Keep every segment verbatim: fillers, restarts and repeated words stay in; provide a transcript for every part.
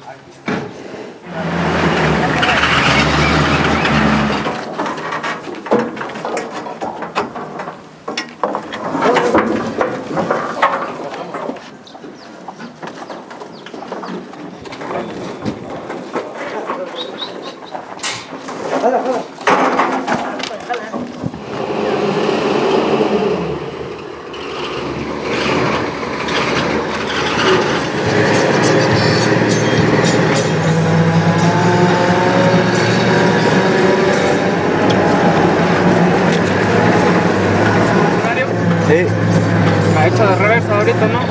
Ha hecho de reversa ahorita, ¿no?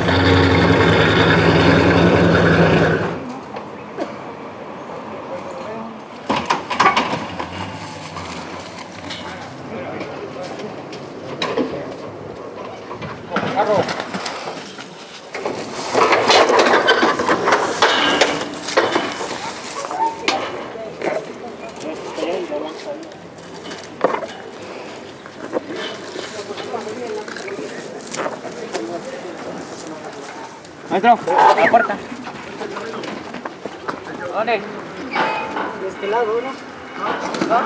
Maestro, la puerta. ¿Dónde? De este lado, ¿no? ¿No?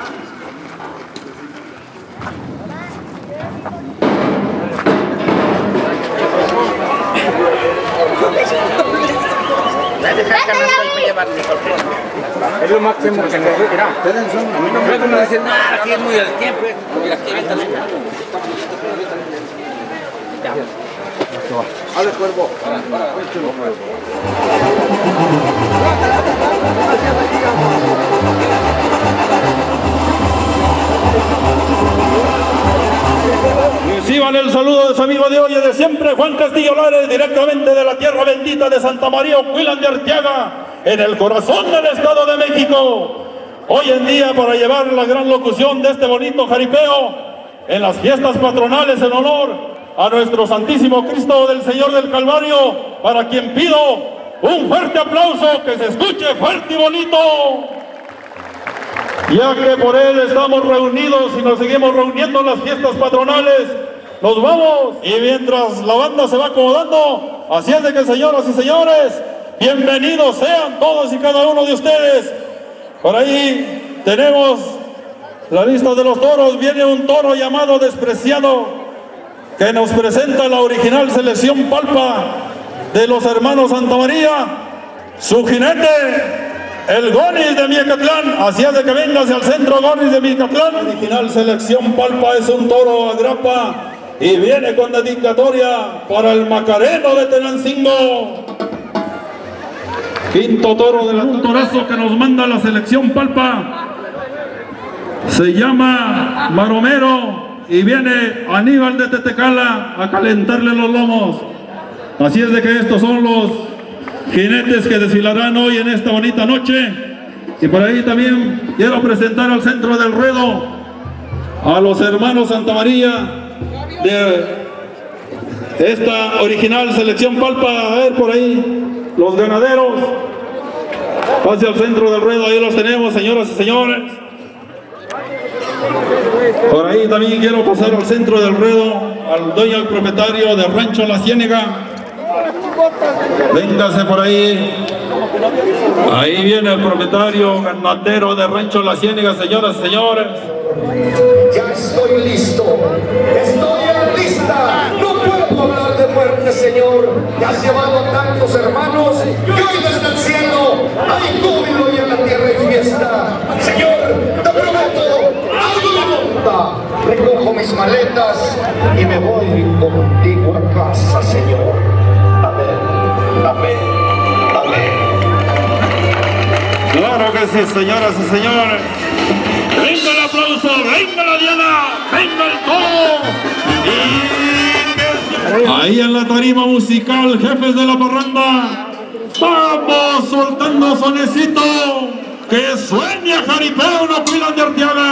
Es lo máximo que se mira. A mí no me dicen nada, aquí es muy del tiempo. Mira, aquí viene también. Ya. ¡Ale, cuervo! Reciban el saludo de su amigo de hoy y de siempre, Juan Castillo Lares, directamente de la tierra bendita de Santa María Ocuilan de Arteaga, en el corazón del Estado de México. Hoy en día, para llevar la gran locución de este bonito jaripeo en las fiestas patronales en honor a nuestro Santísimo Cristo del Señor del Calvario, para quien pido un fuerte aplauso, que se escuche fuerte y bonito, ya que por él estamos reunidos y nos seguimos reuniendo en las fiestas patronales. Nos vamos, y mientras la banda se va acomodando, así es de que, señoras y señores, bienvenidos sean todos y cada uno de ustedes. Por ahí tenemos la lista de los toros. Viene un toro llamado Despreciado, que nos presenta la original selección Palpa de los hermanos Santa María. Su jinete, el Gonis de Miacatlán. Así es de que venga hacia el centro, Gonis de Miacatlán. Original selección Palpa es un toro a grapa y viene con dedicatoria para el Macareno de Tenancingo. Quinto toro de la un torazo que nos manda la selección Palpa. Se llama Maromero y viene Aníbal de Tetecala a calentarle los lomos. Así es de que estos son los jinetes que desfilarán hoy en esta bonita noche. Y por ahí también quiero presentar al centro del ruedo a los hermanos Santa María de esta original selección Palpa. A ver por ahí los ganaderos hacia el centro del ruedo. Ahí los tenemos, señoras y señores. Por ahí también quiero pasar al centro del ruedo al dueño, al propietario de Rancho La Ciénega. Véngase por ahí. Ahí viene el propietario ganadero de Rancho La Ciénega, señoras y señores. Ya estoy listo, estoy en lista. No puedo hablar de muerte, Señor. Ya has llevado a tantos hermanos y hoy desde el cielo hay júbilo y en la tierra hay fiesta. Señor, te prometo, algo me monta. Recojo mis maletas y me voy contigo a casa, Señor. Amén, amén, amén. Claro que sí, señoras y señores. Venga el aplauso, venga la Diana, venga el todo. Y ahí en la tarima musical, jefes de la parranda, vamos soltando sonecito, que sueña jaripeo, no Ocuilan de Arteaga.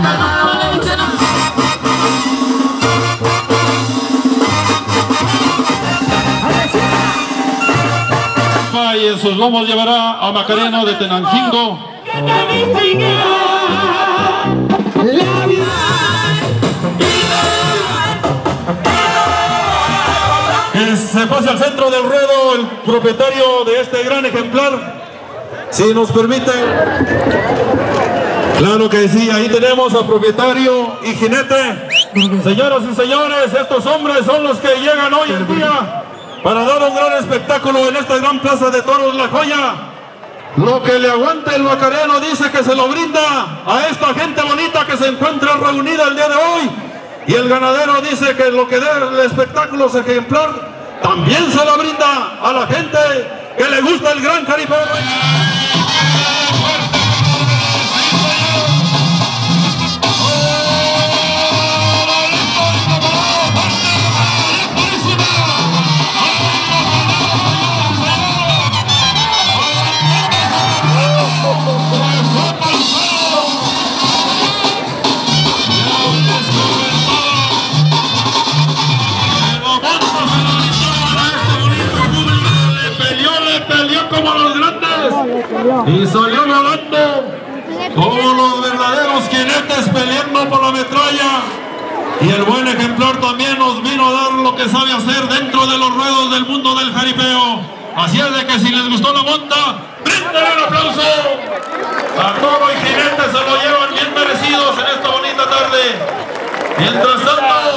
Y en sus lomos llevará a Macareno de Tenancingo. Que se pase al centro del ruedo el propietario de este gran ejemplar, si nos permite. Claro que sí, ahí tenemos al propietario y jinete. Señoras y señores, estos hombres son los que llegan hoy en día para dar un gran espectáculo en esta gran plaza de toros La Joya. Lo que le aguante el Macareno dice que se lo brinda a esta gente bonita que se encuentra reunida el día de hoy. Y el ganadero dice que lo que dé el espectáculo es ejemplar, también se lo brinda a la gente que le gusta el gran jaripeo. Y salió volando como los verdaderos jinetes peleando por la metralla. Y el buen ejemplar también nos vino a dar lo que sabe hacer dentro de los ruedos del mundo del jaripeo. Así es de que si les gustó la monta, bríndale un aplauso. A toro y jinete se lo llevan bien merecidos en esta bonita tarde. Mientras tanto,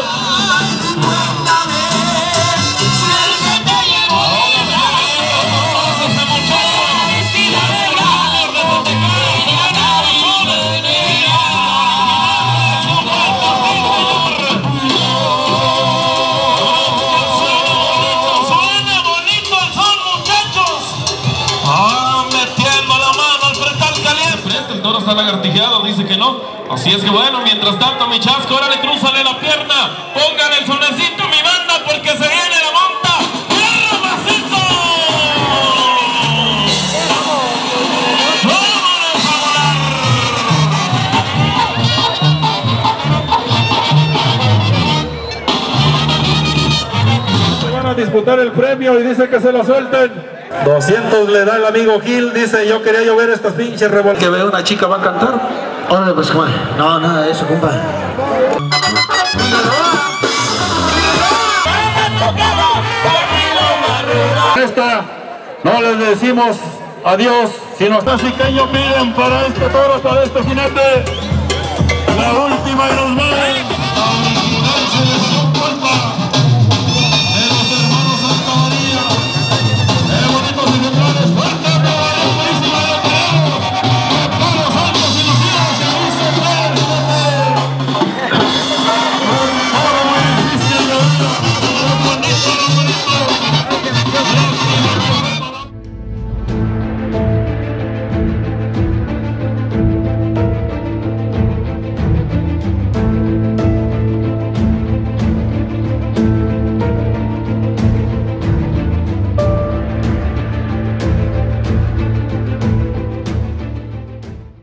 está lagartijeado, dice que no. Así es que bueno, mientras tanto mi chasco, órale, crúzale la pierna, póngale el sonecito mi banda porque se viene la monta. ¡Perro macizo! ¡Vámonos a volar! Se van a disputar el premio y dice que se lo suelten. doscientos le da el amigo Gil, dice yo quería yo ver estas pinches revueltas. Que veo una chica va a cantar. Órale pues, compa. No, nada de eso, compa. Esta no les decimos adiós, sino así que ellos piden para este toro, para este jinete.